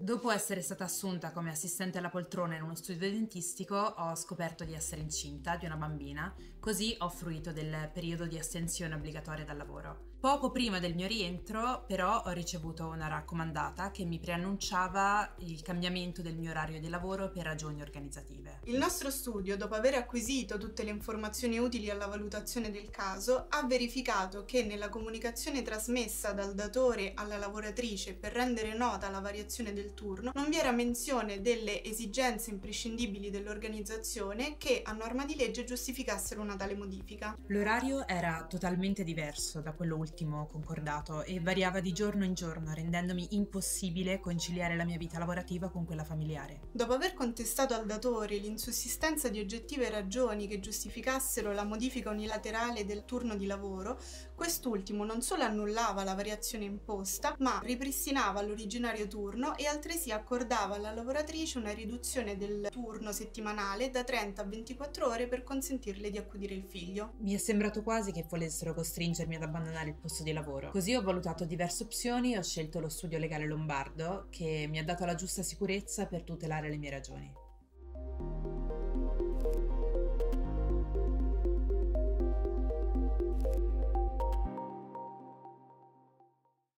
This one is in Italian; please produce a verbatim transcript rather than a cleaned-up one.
Dopo essere stata assunta come assistente alla poltrona in uno studio dentistico, ho scoperto di essere incinta di una bambina, così ho fruito del periodo di astensione obbligatoria dal lavoro. Poco prima del mio rientro, però, ho ricevuto una raccomandata che mi preannunciava il cambiamento del mio orario di lavoro per ragioni organizzative. Il nostro studio, dopo aver acquisito tutte le informazioni utili alla valutazione del caso, ha verificato che nella comunicazione trasmessa dal datore alla lavoratrice per rendere nota la variazione del turno non vi era menzione delle esigenze imprescindibili dell'organizzazione che, a norma di legge, giustificassero una tale modifica. L'orario era totalmente diverso da quello ultimo concordato e variava di giorno in giorno, rendendomi impossibile conciliare la mia vita lavorativa con quella familiare. Dopo aver contestato al datore l'insussistenza di oggettive ragioni che giustificassero la modifica unilaterale del turno di lavoro, quest'ultimo non solo annullava la variazione imposta, ma ripristinava l'originario turno e altresì accordava alla lavoratrice una riduzione del turno settimanale da trenta a ventiquattro ore per consentirle di accudire il figlio. Mi è sembrato quasi che volessero costringermi ad abbandonare il posto di lavoro. Così ho valutato diverse opzioni e ho scelto lo studio legale lombardo, che mi ha dato la giusta sicurezza per tutelare le mie ragioni.